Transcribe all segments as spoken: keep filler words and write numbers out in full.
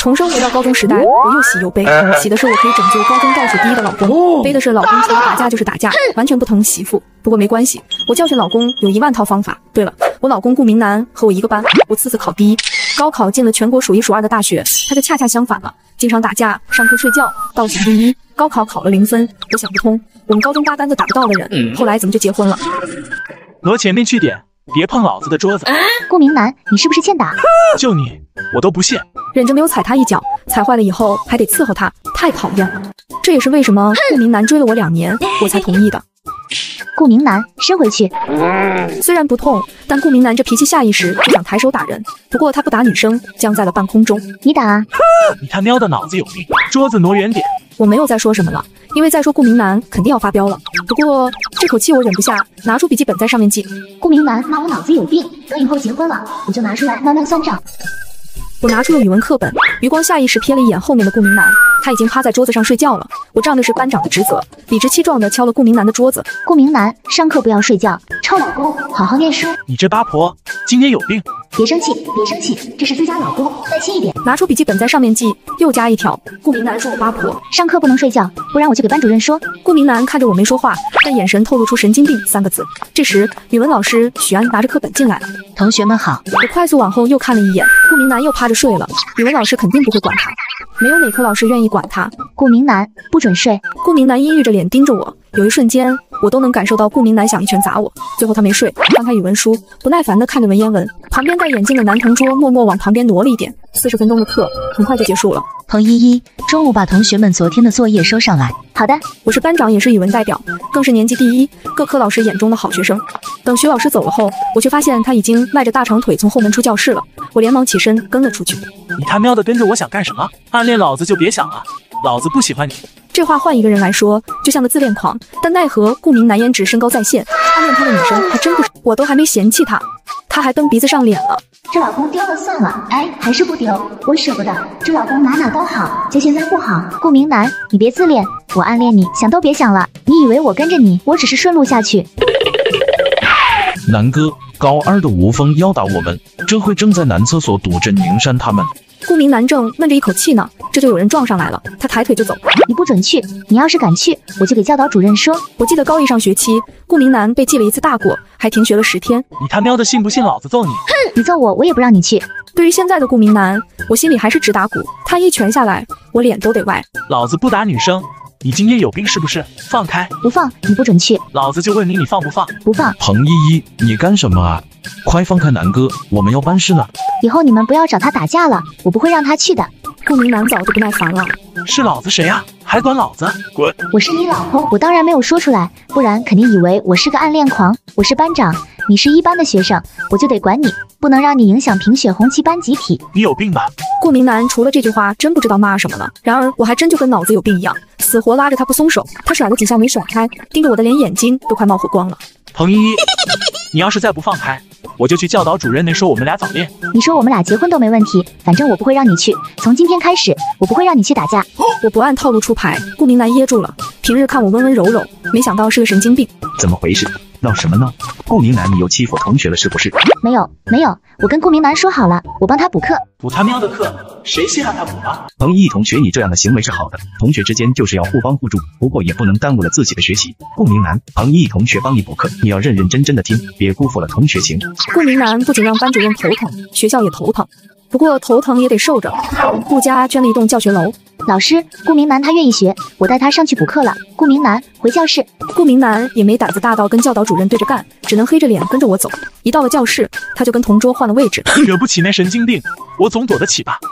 重生回到高中时代，我又喜又悲。喜的是我可以拯救高中倒数第一的老公，悲的是老公除了打架就是打架，完全不疼媳妇。不过没关系，我教训老公有一万套方法。对了，我老公顾明南和我一个班，我次次考第一，高考进了全国数一数二的大学，他就恰恰相反了，经常打架，上课睡觉，倒数第一，高考考了零分。我想不通，我们高中八竿子打不到的人，后来怎么就结婚了？ 挪前面去点，别碰老子的桌子。 顾明南，你是不是欠打？ 就你，我都不信。 忍着没有踩他一脚，踩坏了以后还得伺候他，太讨厌了。这也是为什么顾明南追了我两年，我才同意的。 顾明南，伸回去。 虽然不痛，但顾明南这脾气下意识就想抬手打人，不过他不打女生，僵在了半空中。 你打啊！ 你他喵的脑子有病，桌子挪远点。 我没有再说什么了，因为再说顾明南肯定要发飙了。不过这口气我忍不下，拿出笔记本在上面记。 顾明南骂我脑子有病，等以后结婚了，我就拿出来慢慢算账。 我拿出了语文课本，余光下意识瞥了一眼后面的顾明南，他已经趴在桌子上睡觉了。我仗的是班长的职责，理直气壮地敲了顾明南的桌子。 顾明南，上课不要睡觉，臭老公，好好念书。 你这八婆今天有病！ 别生气，别生气，这是自家老公，耐心一点。 拿出笔记本在上面记，又加一条，顾明南说我八婆， 上课不能睡觉，不然我就给班主任说。 顾明南看着我没说话，但眼神透露出神经病三个字。这时语文老师许安拿着课本进来了。 同学们好。 我快速往后又看了一眼，顾明南又趴着睡了。语文老师肯定不会管他，没有哪科老师愿意管他。 顾明南不准睡。 顾明南阴郁着脸盯着我，有一瞬间我都能感受到顾明南想一拳砸我。最后他没睡，翻开语文书，不耐烦地看着文言文。旁边戴眼镜的男同桌默默往旁边挪了一点。四十分钟的课很快就结束了。 彭依依，中午把同学们昨天的作业收上来。好的。 我是班长，也是语文代表，更是年级第一，各科老师眼中的好学生。等徐老师走了后，我却发现他已经迈着大长腿从后门出教室了。我连忙起身跟了出去。 你他喵的跟着我想干什么？暗恋老子就别想了，老子不喜欢你。 这话换一个人来说，就像个自恋狂，但奈何顾明南颜值身高在线，暗恋他的女生还真不少，我都还没嫌弃他，他还蹬鼻子上脸了。 这老公丢了算了，哎，还是不丢，我舍不得。这老公哪哪都好，就现在不好。顾明南，你别自恋，我暗恋你，想都别想了。你以为我跟着你，我只是顺路下去。 南哥，高二的吴峰要打我们，这会正在男厕所堵着宁山他们。 顾明南正闷着一口气呢，这就有人撞上来了，他抬腿就走。 你不准去，你要是敢去，我就给教导主任说。 我记得高一上学期，顾明南被记了一次大过，还停学了十天。 你他喵的信不信老子揍你？ 哼，你揍我，我也不让你去。 对于现在的顾明南，我心里还是直打鼓，他一拳下来，我脸都得歪。 老子不打女生，你今天有病是不是？放开！ 不放，你不准去。 老子就问你，你放不放？ 不放。 彭依依，你干什么啊？快放开南哥，我们要办事了。 以后你们不要找他打架了，我不会让他去的。 顾明南早就不耐烦了。 是老子谁呀、啊？还管老子？滚！ 我是你老婆，我当然没有说出来，不然肯定以为我是个暗恋狂。我是班长，你是一班的学生，我就得管你，不能让你影响评选红旗班集体。 你有病吧？ 顾明南除了这句话，真不知道骂什么了。然而我还真就跟脑子有病一样，死活拉着他不松手。他甩了几下没甩开，盯着我的脸，眼睛都快冒火光了。 彭依依，你要是再不放开，我就去教导主任那说我们俩早恋。 你说我们俩结婚都没问题，反正我不会让你去。从今天开始，我不会让你去打架。 我不按套路出牌，顾明南噎住了。平日看我温温柔柔，没想到是个神经病。 怎么回事？闹什么呢？顾明南，你又欺负同学了是不是？ 没有，没有，我跟顾明南说好了，我帮他补课。 补他喵的课，谁稀罕他补啊？ 彭依依同学，你这样的行为是好的，同学之间就是要互帮互助，不过也不能耽误了自己的学习。顾明南，彭依依同学帮你补课，你要认认真真的听，别辜负了同学情。 顾明南不仅让班主任头疼，学校也头疼。不过头疼也得受着。顾家捐了一栋教学楼。 老师，顾明南他愿意学，我带他上去补课了。顾明南回教室。 顾明南也没胆子大到跟教导主任对着干，只能黑着脸跟着我走。一到了教室，他就跟同桌换了位置。 惹不起那神经病，我总躲得起吧。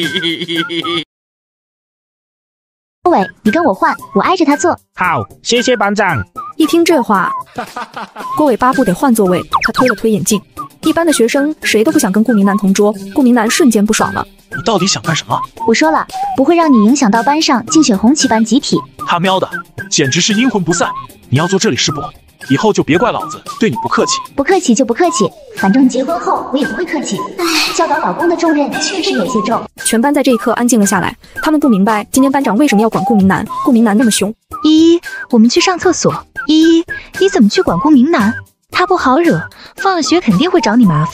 郭伟，你跟我换，我挨着他坐。 好，谢谢班长。 一听这话，郭伟巴不得换座位，他推了推眼镜。一般的学生谁都不想跟顾明南同桌，顾明南瞬间不爽了。 你到底想干什么？ 我说了，不会让你影响到班上竞选红旗班集体。 他喵的，简直是阴魂不散！你要坐这里是不？以后就别怪老子对你不客气。 不客气就不客气，反正结婚后我也不会客气。教导老公的重任确实有些重。 全班在这一刻安静了下来，他们不明白今天班长为什么要管顾明南。顾明南那么凶。 依依，我们去上厕所。依依，你怎么去管顾明南？他不好惹，放了学肯定会找你麻烦。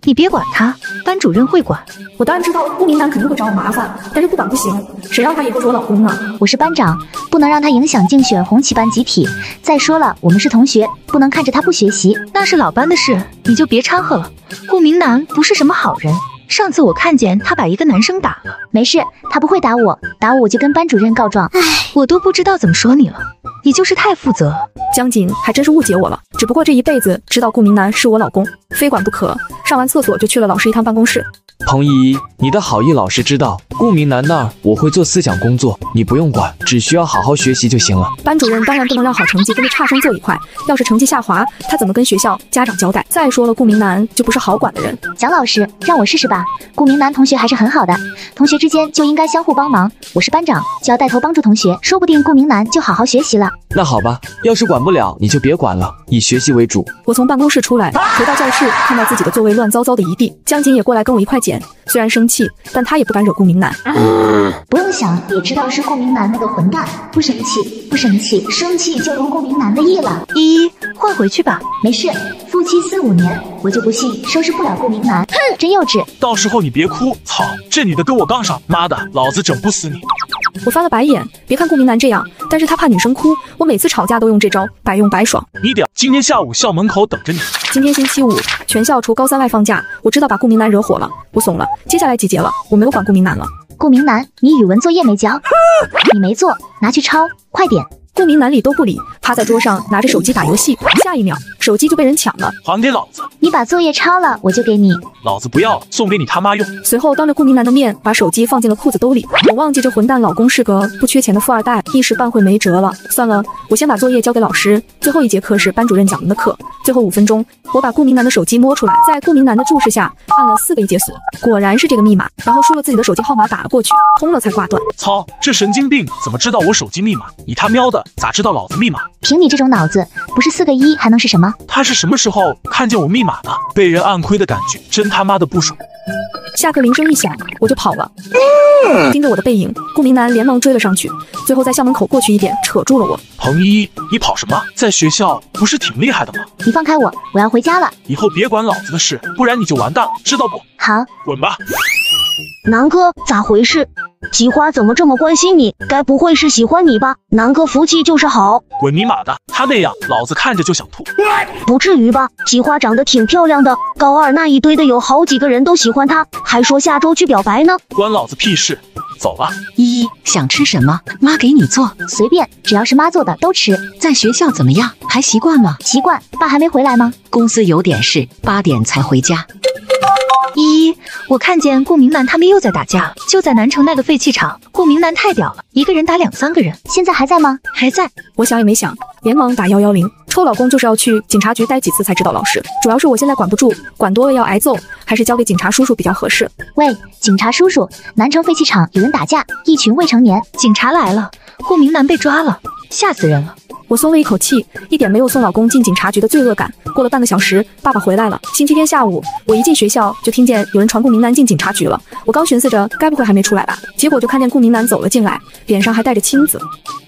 你别管他，班主任会管。 我当然知道顾明南肯定会找我麻烦，但是不管不行，谁让他以后是我老公呢？ 我是班长，不能让他影响竞选红旗班集体。再说了，我们是同学，不能看着他不学习。 那是老班的事，你就别掺和了。顾明南不是什么好人，上次我看见他把一个男生打了。 没事，他不会打我，打我我就跟班主任告状。唉， 我都不知道怎么说你了，你就是太负责了。 江景还真是误解我了，只不过这一辈子知道顾明南是我老公，非管不可。上完厕所就去了老师一趟办公室。 彭依依，你的好意老师知道，顾明南那儿我会做思想工作，你不用管，只需要好好学习就行了。 班主任当然不能让好成绩跟着差生坐一块，要是成绩下滑，他怎么跟学校家长交代？再说了，顾明南就不是好管的人。 蒋老师，让我试试吧。顾明南同学还是很好的，同学之间就应该相互帮忙。我是班长，就要带头帮助同学，说不定顾明南就好好学习了。 那好吧，要是管不了，你就别管了，以学习为主。 我从办公室出来，回到教室，看到自己的座位乱糟糟的一地，江景也过来跟我一块捡。虽然生气，但他也不敢惹顾明南。 不用想也知道是顾明南那个混蛋，不生气，不生气，生气就如顾明南的意了。 依依，换回去吧。 没事，夫妻四五年，我就不信收拾不了顾明南。哼，真幼稚。 到时候你别哭，操，这女的跟我杠上，妈的，老子整不死你！ 我翻了白眼，别看顾明南这样，但是他怕女生哭，我每次吵架都用这招，百用百爽。 你屌，今天下午校门口等着你。 今天星期五，全校除高三外放假，我知道把顾明南惹火了，我怂了。接下来几节了，我没有管顾明南了。 顾明南，你语文作业没交？你没做，拿去抄，快点。 顾明南理都不理，趴在桌上拿着手机打游戏，下一秒手机就被人抢了。 还给老子！ 你把作业抄了，我就给你。 老子不要了，送给你他妈用。 随后当着顾明南的面把手机放进了裤子兜里。我忘记这混蛋老公是个不缺钱的富二代，一时半会没辙了。算了，我先把作业交给老师。最后一节课是班主任讲的课，最后五分钟，我把顾明南的手机摸出来，在顾明南的注视下按了四个一解锁，果然是这个密码，然后输了自己的手机号码打了过去，通了才挂断。 操，这神经病怎么知道我手机密码？你他喵的咋知道老子密码？ 凭你这种脑子，不是四个一还能是什么？ 他是什么时候看见我密码的？被人暗窥的感觉真他妈的不爽。 下课铃声一响，我就跑了。盯着我的背影，顾明南连忙追了上去，最后在校门口过去一点，扯住了我。 彭依依，你跑什么？在学校不是挺厉害的吗？ 你放开我，我要回家了。 以后别管老子的事，不然你就完蛋了，知道不？ 好， 滚吧。 南哥，咋回事？菊花怎么这么关心你？该不会是喜欢你吧？南哥福气就是好。 滚你妈的！他那样，老子看着就想吐。 不至于吧？菊花长得挺漂亮的，高二那一堆的有好几个人都喜欢她，还说下周去表白呢。 关老子屁事！走了。 依依，想吃什么？妈给你做。 随便，只要是妈做的都吃。 在学校怎么样？还习惯吗？ 习惯。爸还没回来吗？ 公司有点事，八点才回家。 依依，我看见顾明南他们又在打架了，就在南城那个废弃场。顾明南太屌了，一个人打两三个人。 现在还在吗？ 还在。 我想也没想，连忙打幺幺零。臭老公就是要去警察局待几次才知道老师，主要是我现在管不住，管多了要挨揍，还是交给警察叔叔比较合适。 喂，警察叔叔，南城废弃场有人打架，一群未成年。 警察来了，顾明南被抓了，吓死人了。 我松了一口气，一点没有送老公进警察局的罪恶感。过了半个小时，爸爸回来了。星期天下午，我一进学校就听见有人传顾明南进警察局了。我刚寻思着该不会还没出来吧，结果就看见顾明南走了进来，脸上还带着青紫。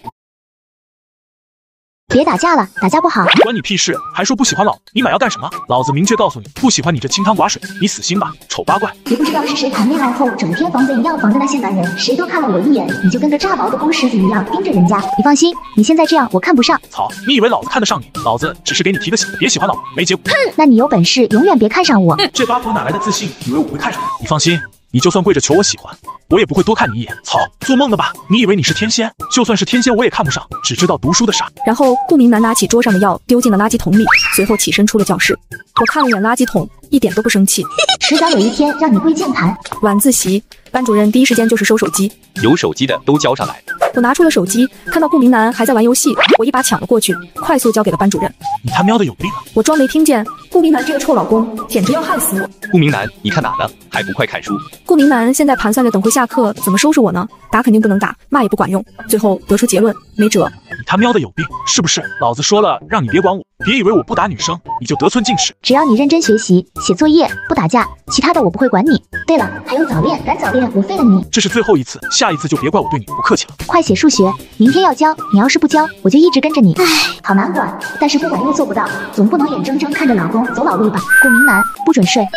别打架了，打架不好。 关你屁事！还说不喜欢老，你买要干什么？老子明确告诉你，不喜欢你这清汤寡水，你死心吧，丑八怪！ 也不知道是谁谈恋爱后整天防贼一样防着那些男人，谁多看了我一眼，你就跟个炸毛的公狮子一样盯着人家。你放心，你现在这样我看不上。 操，你以为老子看得上你？老子只是给你提个醒，别喜欢老，没结果。 哼，那你有本事永远别看上我。 这八婆哪来的自信，以为我会看上你？你放心。你就算跪着求我喜欢，我也不会多看你一眼。操，做梦的吧！你以为你是天仙？就算是天仙，我也看不上，只知道读书的傻。 然后顾明南拿起桌上的药丢进了垃圾桶里，随后起身出了教室。我看了眼垃圾桶，一点都不生气。 迟早有一天让你跪键盘。 晚自习，班主任第一时间就是收手机， 有手机的都交上来。 我拿出了手机，看到顾明南还在玩游戏，我一把抢了过去，快速交给了班主任。 你他喵的有病！ 我装没听见，顾明南这个臭老公简直要害死我。 顾明南，你看哪呢？还不快看书！ 顾明南现在盘算着等会下课怎么收拾我呢？打肯定不能打，骂也不管用，最后得出结论，没辙。 你他喵的有病是不是？老子说了让你别管我，别以为我不打女生你就得寸进尺。 只要你认真学习，写作业，不打架，其他的我不会管你。对了，还有早恋，敢早恋我废了你。 这是最后一次，下一次就别怪我对你不客气了。 快写数学，明天要交，你要是不交，我就一直跟着你。唉，好难管，但是不管又做不到，总不能眼睁睁看着老公走老路吧？顾明南，不准睡。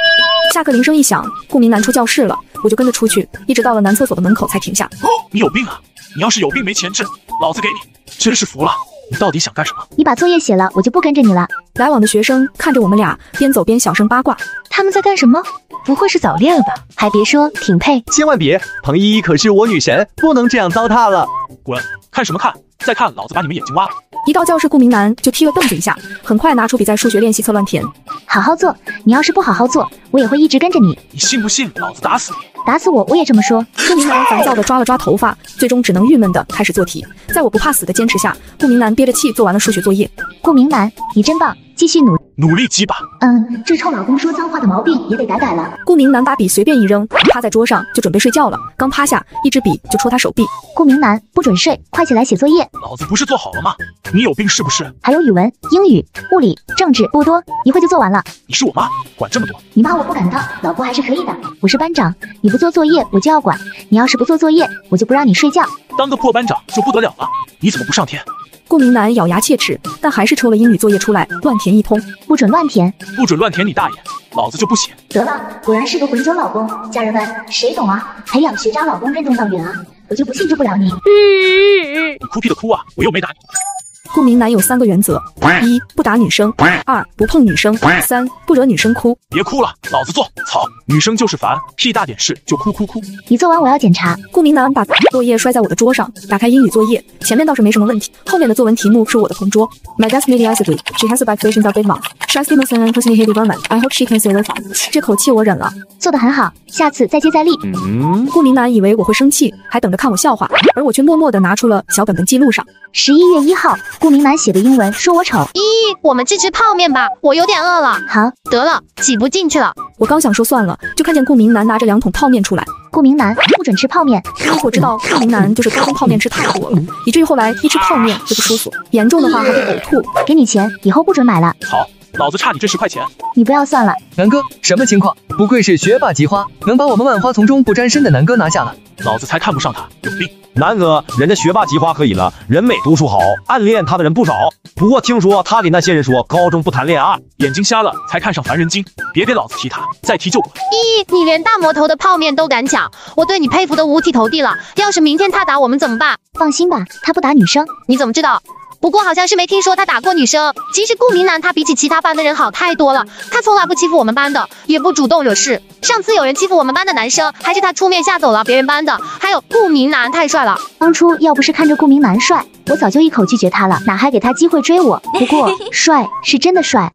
下课铃声一响，顾明南出教室了，我就跟着出去，一直到了男厕所的门口才停下。 哦，你有病啊！你要是有病没钱治，老子给你！真是服了，你到底想干什么？ 你把作业写了，我就不跟着你了。 来往的学生看着我们俩，边走边小声八卦。 他们在干什么？不会是早恋了吧？ 还别说，挺配。 千万别，彭依依可是我女神，不能这样糟蹋了。 滚！看什么看？再看老子把你们眼睛挖了！ 一到教室，顾明南就踢了凳子一下，很快拿出笔在数学练习册乱填。 好好做，你要是不好好做，我也会一直跟着你。 你信不信老子打死你？ 打死我，我也这么说。 顾明南烦躁地抓了抓头发，最终只能郁闷地开始做题。在我不怕死的坚持下，顾明南憋着气做完了数学作业。 顾明南，你真棒，继续努努力鸡巴。 嗯，这臭老公说脏话的毛病也得改改了。 顾明南把笔随便一扔，趴在桌上就准备睡觉了。刚趴下，一支笔就戳他手臂。 顾明南，不准睡，快起来写作业。 老子不是做好了吗？你有病是不是？ 还有语文、英语、物理、政治，不多，一会就做完了。 你是我妈，管这么多？ 你骂我不敢当，老婆还是可以的。我是班长，你不做作业我就要管，你要是不做作业，我就不让你睡觉。 当个破班长就不得了了，你怎么不上天？ 顾明南咬牙切齿，但还是抽了英语作业出来，乱填一通。 不准乱填， 不准乱填你大爷，老子就不写。 得了，果然是个混酒老公。家人们，谁懂啊？培养学渣老公任重道远啊！我就不信治不了你。 你哭屁的哭啊，我又没打你。 顾明南有三个原则：一、不打女生；二、不碰女生；三、不惹女生哭。 别哭了，老子做。操，女生就是烦，屁大点事就哭哭哭。 你做完我要检查。 顾明南把作业摔在我的桌上，打开英语作业，前面倒是没什么问题，后面的作文题目是我的同桌。My classmate Isabel, she has a backflation of big mouth. She has Stevenson and personally hated women. I hope she can stay away from. 这口气我忍了， 做得很好，下次再接再厉。 嗯。 顾明南以为我会生气，还等着看我笑话，而我却默默地拿出了小本本记录上。 十一月一号，顾明南写的英文说我丑。 咦，我们去吃泡面吧，我有点饿了。 好， 得了，挤不进去了。 我刚想说算了，就看见顾明南拿着两桶泡面出来。 顾明南，不准吃泡面。 因为我知道顾明南就是高中泡面吃太多了，以至于后来一吃泡面就不舒服，严重的话还会呕吐。 给你钱，以后不准买了。 好，老子差你这十块钱。 你不要算了。 南哥，什么情况？不愧是学霸级花，能把我们万花丛中不沾身的南哥拿下了。 老子才看不上他，有病。 南哥，人家学霸级花可以了，人美读书好，暗恋他的人不少。不过听说他给那些人说高中不谈恋爱， 眼睛瞎了才看上烦人精。别给老子提他，再提就滚。 咦，你连大魔头的泡面都敢抢，我对你佩服的五体投地了。要是明天他打我们怎么办？ 放心吧，他不打女生。 你怎么知道？不过好像是没听说他打过女生。其实顾明南他比起其他班的人好太多了，他从来不欺负我们班的，也不主动惹事。上次有人欺负我们班的男生，还是他出面吓走了别人班的。还有顾明南太帅了， 当初要不是看着顾明南帅，我早就一口拒绝他了，哪还给他机会追我？不过帅是真的帅。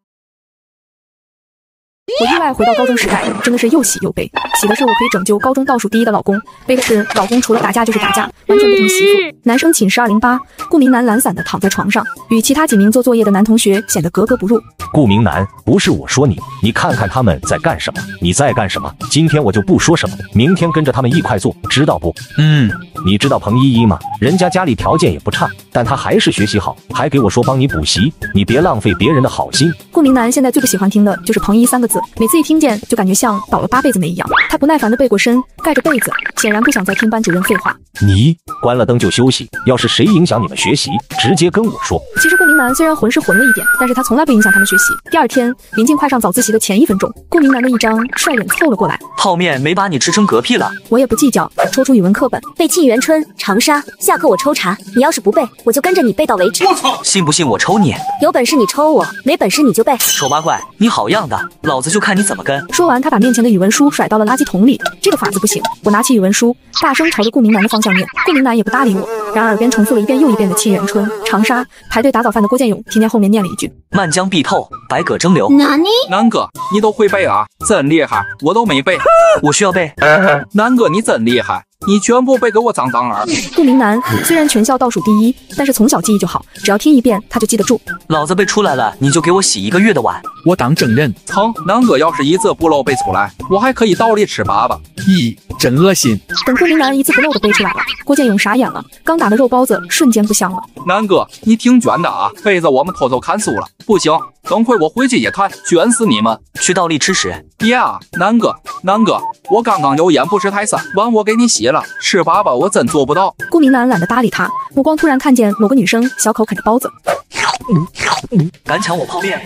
我意外回到高中时代，真的是又喜又悲。喜的是我可以拯救高中倒数第一的老公，悲的是老公除了打架就是打架，完全不疼媳妇。男生寝室二零八，顾明南懒散地躺在床上，与其他几名做作业的男同学显得格格不入。 顾明南，不是我说你，你看看他们在干什么，你在干什么？今天我就不说什么，明天跟着他们一块做，知道不？ 嗯， 你知道彭依依吗？人家家里条件也不差，但她还是学习好，还给我说帮你补习，你别浪费别人的好心。 顾明南现在最不喜欢听的就是彭依三个字，每次一听见就感觉像倒了八辈子霉一样。他不耐烦地背过身，盖着被子，显然不想再听班主任废话。 你关了灯就休息，要是谁影响你们学习，直接跟我说。 其实顾明南虽然混是混了一点，但是他从来不影响他们学习。第二天临近快上早自习的前一分钟，顾明南的一张帅脸凑了过来。 泡面没把你吃成嗝屁了？ 我也不计较，抽出语文课本， 背《沁园春》《长沙》，下课我抽查，你要是不背，我就跟着你背到为止。 我操！信不信我抽你？ 有本事你抽我，没本事你就背。 丑八怪，你好样的，老子就看你怎么跟。 说完，他把面前的语文书甩到了垃圾桶里。这个法子不行，我拿起语文书，大声朝着顾明南的方向念。顾明南也不搭理我，然而耳边重复了一遍又一遍的《沁园春》《长沙》。排队打早饭的郭建勇听见后面念了一句： 漫江碧透，百舸争流。 哪里？ 南哥，你都会背啊，真厉害，我都没背。 我需要背。 南哥，你真厉害，你全部背给我长长耳。 顾明南虽然全校倒数第一，但是从小记忆就好，只要听一遍他就记得住。 老子背出来了，你就给我洗一个月的碗。 我当证人。 操，南哥要是一字不漏背出来，我还可以倒立吃粑粑。 咦，真恶心。 等顾明南一字不漏的背出来了，郭建勇傻眼了，刚打的肉包子瞬间不香了。 南哥，你挺卷的啊，背着我们偷偷看书了。不行，等会我回去也看，卷死你们！ 去倒立吃屎。 呀，南哥，南哥，我刚刚有眼不识泰山，碗我给你洗了，吃粑粑我真做不到。 顾明南懒得搭理他，目光突然看见某个女生小口啃着包子。 敢抢我泡面，哼！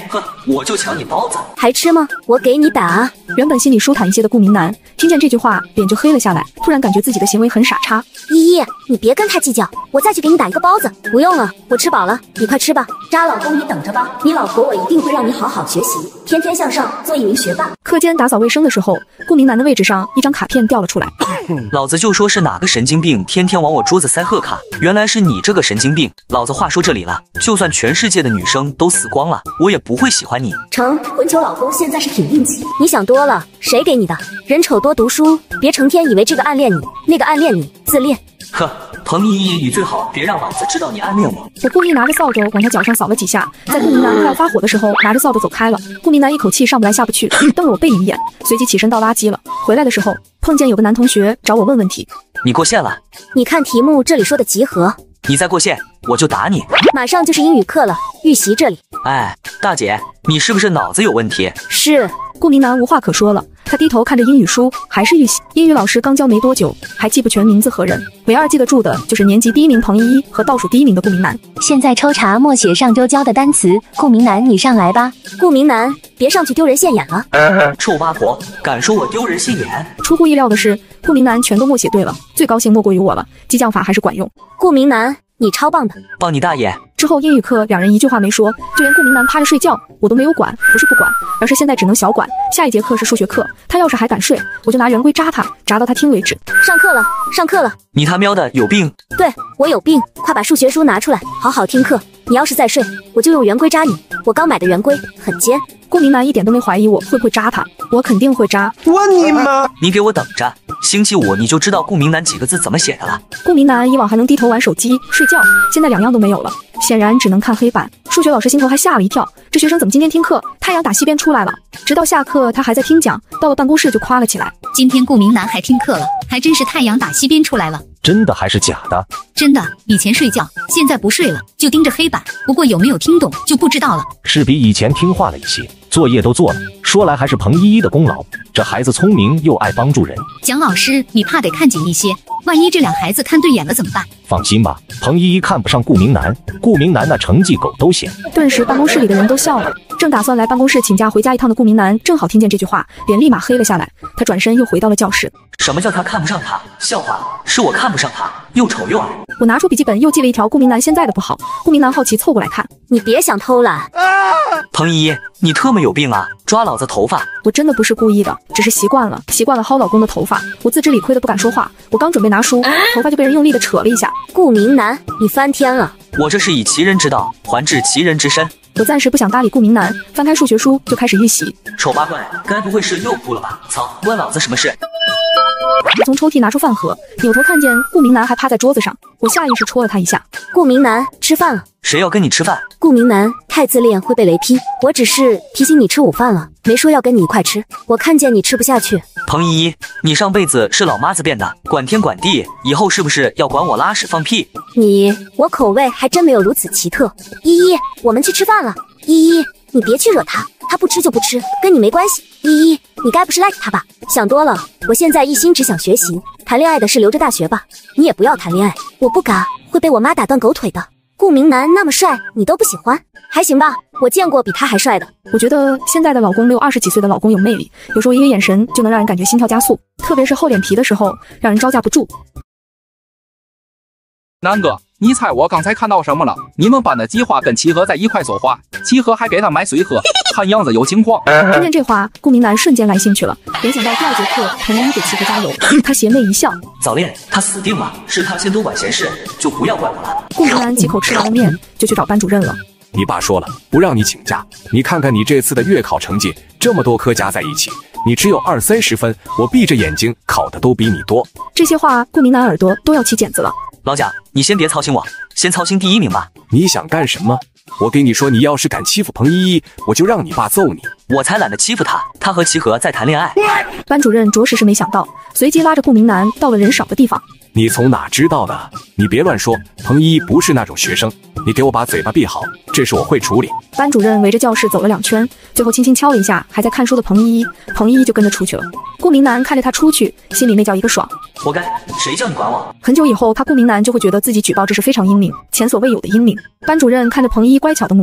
我就抢你包子。 还吃吗？我给你打。 原本心里舒坦一些的顾明南，听见这句话脸就黑了下来，突然感觉自己的行为很傻叉。 依依，你别跟他计较，我再去给你打一个包子。不用了，我吃饱了，你快吃吧。渣老公，你等着吧，你老婆我一定会让你好好学习，天天向上，做一名学霸。 课间打扫卫生的时候，顾明南的位置上一张卡片掉了出来。 老子就说是哪个神经病天天往我桌子塞贺卡，原来是你这个神经病。老子话说这里了，就算全世界的女生都死光了，我也不会喜欢你。 成，混球老公现在是挺硬气，你想多了，谁给你的？人丑多读书，别成天以为这个暗恋你，那个暗恋你，自恋。 呵，彭依依，你最好别让老子知道你暗恋我。 我故意拿着扫帚往他脚上扫了几下，在顾明南快要发火的时候，拿着扫帚走开了。顾明南一口气上不来下不去，瞪了我背影一眼，随即起身倒垃圾了。回来的时候，碰见有个男同学找我问问题。 你过线了？ 你看题目这里说的集合。 你再过线，我就打你。 马上就是英语课了，预习这里。 哎，大姐，你是不是脑子有问题？ 是。 顾明南无话可说了，他低头看着英语书，还是预习。英语老师刚教没多久，还记不全名字和人，唯二记得住的就是年级第一名彭依依和倒数第一名的顾明南。 现在抽查默写上周教的单词，顾明南你上来吧。 顾明南，别上去丢人现眼了。 臭八婆，敢说我丢人现眼？ 出乎意料的是，顾明南全都默写对了，最高兴莫过于我了，激将法还是管用。 顾明南，你超棒的。 棒你大爷！ 之后英语课两人一句话没说，就连顾明南趴着睡觉我都没有管，不是不管，而是现在只能小管。下一节课是数学课，他要是还敢睡，我就拿圆规扎他，扎到他听为止。 上课了，上课了。 你他喵的有病！ 对，我有病，快把数学书拿出来，好好听课。你要是再睡，我就用圆规扎你。我刚买的圆规很尖。 顾明南一点都没怀疑我会不会扎他，我肯定会扎。 我你妈！ 你给我等着，星期五你就知道顾明南几个字怎么写的了。 顾明南以往还能低头玩手机睡觉，现在两样都没有了，显然只能看黑板。数学老师心头还吓了一跳，这学生怎么今天听课太阳打西边出来了？直到下课他还在听讲，到了办公室就夸了起来。 今天顾明南还听课了，还真是太阳打西边出来了。 真的还是假的？ 真的，以前睡觉，现在不睡了，就盯着黑板。不过有没有听懂就不知道了。 是比以前听话了一些，作业都做了。说来还是彭依依的功劳，这孩子聪明又爱帮助人。 蒋老师，你怕得看紧一些，万一这俩孩子看对眼了怎么办？ 放心吧，彭依依看不上顾明南，顾明南那成绩狗都嫌。 顿时办公室里的人都笑了。正打算来办公室请假回家一趟的顾明南，正好听见这句话，脸立马黑了下来。他转身又回到了教室。 什么叫他看不上他？笑话，是我看不上他，又丑又矮。 我拿出笔记本又记了一条顾明南现在的不好。顾明南好奇凑过来看， 你别想偷懒。 彭依依，你特么有病啊！抓老子头发！ 我真的不是故意的，只是习惯了，习惯了薅老公的头发。我自知理亏的不敢说话，我刚准备拿书，头发就被人用力的扯了一下。 顾明南，你翻天了！ 我这是以其人之道还治其人之身。 我暂时不想搭理顾明南，翻开数学书就开始预习。 丑八怪，该不会是又哭了吧？操，关老子什么事？ 我从抽屉拿出饭盒，扭头看见顾明南还趴在桌子上，我下意识戳了他一下。 顾明南，吃饭了。 谁要跟你吃饭？ 顾明南，太自恋会被雷劈。我只是提醒你吃午饭了，没说要跟你一块吃。我看见你吃不下去。 彭依依，你上辈子是老妈子变的，管天管地，以后是不是要管我拉屎放屁？ 你，我口味还真没有如此奇特。依依，我们去吃饭了。依依，你别去惹他，他不吃就不吃，跟你没关系。依依，你该不是 like 他吧？想多了，我现在一心只想学习，谈恋爱的事留着大学吧。你也不要谈恋爱，我不敢，会被我妈打断狗腿的。顾明南那么帅，你都不喜欢？还行吧，我见过比他还帅的。 我觉得现在的老公没有二十几岁的老公有魅力，有时候一个眼神就能让人感觉心跳加速，特别是厚脸皮的时候，让人招架不住。 南哥，你猜我刚才看到什么了？你们班的吉花跟齐河在一块说话，齐河还给他买水喝，看样子有情况。 听见这话，顾明南瞬间来兴趣了，联想到第二节课彭依依给齐河加油，他邪魅一笑。 早恋，他死定了，是他先多管闲事，就不要管我了。 顾明南几口吃完了面，就去找班主任了。 你爸说了，不让你请假。你看看你这次的月考成绩，这么多科加在一起，你只有二三十分，我闭着眼睛考的都比你多。 这些话，顾明南耳朵都要起茧子了。 老贾，你先别操心我，先操心第一名吧。 你想干什么？我跟你说，你要是敢欺负彭依依，我就让你爸揍你。 我才懒得欺负他，他和齐河在谈恋爱。 班主任着实是没想到，随即拉着顾明南到了人少的地方。 你从哪知道的？你别乱说，彭依依不是那种学生。你给我把嘴巴闭好，这事我会处理。 班主任围着教室走了两圈，最后轻轻敲了一下还在看书的彭依依，彭依依就跟着出去了。顾明南看着他出去，心里那叫一个爽。 活该，谁叫你管我？ 很久以后，他顾明南就会觉得自己举报这是非常英明，前所未有的英明。班主任看着彭依依乖巧的模样，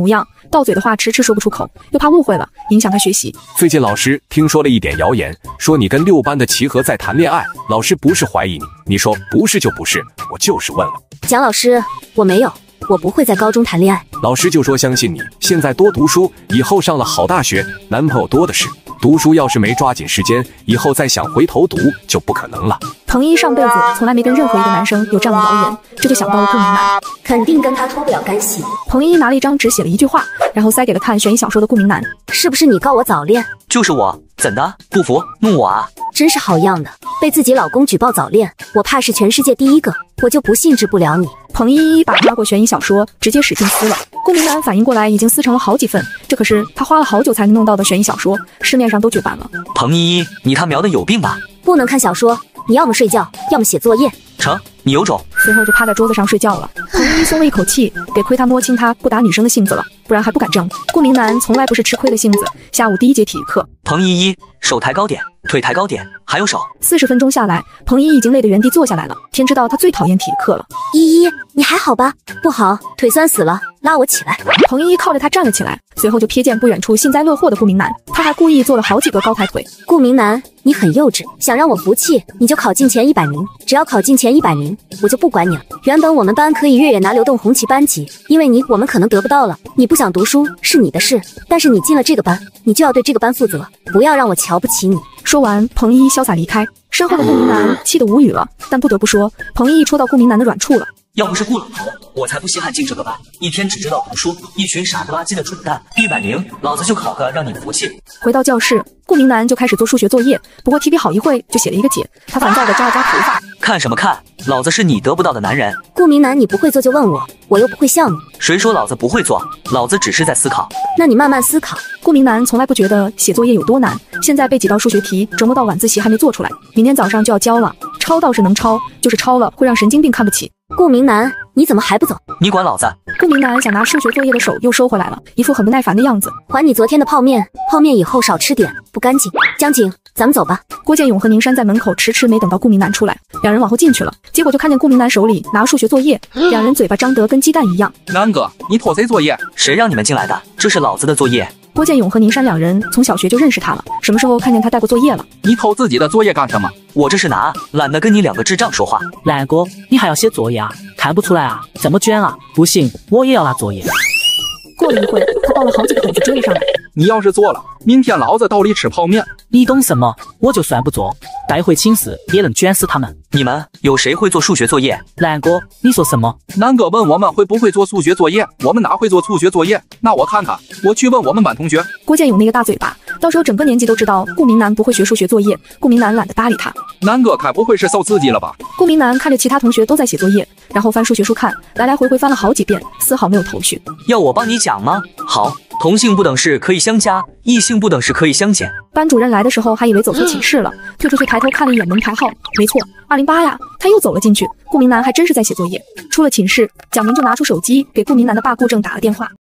到嘴的话迟迟说不出口，又怕误会了，影响他学习。 最近老师听说了一点谣言，说你跟六班的齐禾在谈恋爱，老师不是怀疑你，你说不是就不是，我就是问了。 蒋老师，我没有，我不会在高中谈恋爱。 老师就说相信你，现在多读书，以后上了好大学，男朋友多的是。读书要是没抓紧时间，以后再想回头读就不可能了。 彭一上辈子从来没跟任何一个男生有这样的谣言，这就想到了顾明南， 肯定跟他脱不了干系。 彭一拿了一张纸写了一句话，然后塞给了看悬疑小说的顾明南。 是不是你告我早恋？ 就是我，怎的？不服弄我啊！ 真是好样的，被自己老公举报早恋，我怕是全世界第一个，我就不信治不了你。 彭一一把抓过悬疑小说，直接使劲撕了。顾明南反应过来，已经撕成了好几份，这可是他花了好久才能弄到的悬疑小说，市面上都绝版了。 彭依依，你他喵的有病吧？ 不能看小说，你要么睡觉，要么写作业。 成，你有种！ 随后就趴在桌子上睡觉了。彭依依松了一口气，得亏他摸清他不打女生的性子了，不然还不敢争。顾明南从来不是吃亏的性子。下午第一节体育课， 彭依依手抬高点，腿抬高点，还有手。 四十分钟下来，彭依依已经累得原地坐下来了。天知道他最讨厌体育课了。 依依，你还好吧？不好，腿酸死了，拉我起来。 彭依依靠着他站了起来，随后就瞥见不远处幸灾乐祸的顾明南，他还故意做了好几个高抬腿。 顾明南，你很幼稚，想让我服气，你就考进前一百名，只要考进前一百名，我就不管你了。原本我们班可以月月拿流动红旗班级，因为你我们可能得不到了。你不想读书是你的事，但是你进了这个班，你就要对这个班负责，不要让我瞧不起你。 说完，彭依依潇洒离开，身后的顾明南气得无语了。但不得不说，彭依依戳到顾明南的软处了。 要不是顾老头，我才不稀罕进这个班，一天只知道读书，一群傻不拉几的蠢蛋。一百名，老子就考个让你服气。 回到教室，顾明南就开始做数学作业，不过提笔好一会就写了一个解，他烦躁地扎了扎头发。 看什么看？老子是你得不到的男人。 顾明南，你不会做就问我，我又不会笑你。 谁说老子不会做？老子只是在思考。 那你慢慢思考。 顾明南从来不觉得写作业有多难，现在被几道数学题折磨到晚自习还没做出来，明天早上就要交了。抄倒是能抄，就是抄了会让神经病看不起。 顾明南，你怎么还不走？ 你管老子！ 顾明南想拿数学作业的手又收回来了，一副很不耐烦的样子。 还你昨天的泡面，泡面以后少吃点，不干净。江景，咱们走吧。 郭建勇和宁山在门口迟迟没等到顾明南出来，两人往后进去了，结果就看见顾明南手里拿数学作业，两人嘴巴张得跟鸡蛋一样。 南哥，你偷谁作业？ 谁让你们进来的？这是老子的作业。 郭建勇和宁山两人从小学就认识他了，什么时候看见他带过作业了？ 你偷自己的作业干什么？ 我这是拿，懒得跟你两个智障说话。 懒哥，你还要写作业啊？看不出来啊，这么卷啊！不行，我也要拿作业。 过了一会，他抱了好几个本子追了上来。 你要是做了，明天老子到里吃泡面。 你懂什么？我就算不做，带回寝室也能卷死他们。 你们有谁会做数学作业？ 南哥，你说什么？ 南哥问我们会不会做数学作业，我们哪会做数学作业？那我看看，我去问我们班同学。 郭建勇那个大嘴巴，到时候整个年级都知道顾明南不会学数学作业。顾明南懒得搭理他。 南哥该不会是受刺激了吧？ 顾明南看着其他同学都在写作业，然后翻数学书看，来来回回翻了好几遍，丝毫没有头绪。 要我帮你讲吗？好，同性不等式可以相加，异性不等式可以相减。 班主任来的时候还以为走错寝室了，退出去抬头看了一眼门牌号，没错，二零八呀。他又走了进去，顾明南还真是在写作业。出了寝室，蒋明就拿出手机给顾明南的爸顾正打了电话。